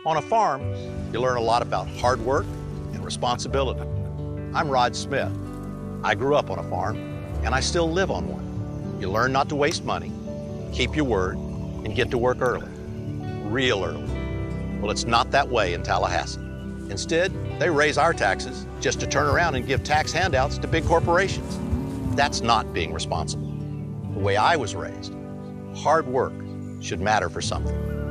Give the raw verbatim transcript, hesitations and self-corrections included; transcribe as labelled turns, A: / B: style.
A: On a farm, you learn a lot about hard work and responsibility. I'm Rod Smith. I grew up on a farm, and I still live on one. You learn not to waste money, keep your word, and get to work early. Real early. Well, it's not that way in Tallahassee. Instead, they raise our taxes just to turn around and give tax handouts to big corporations. That's not being responsible. The way I was raised, hard work should matter for something.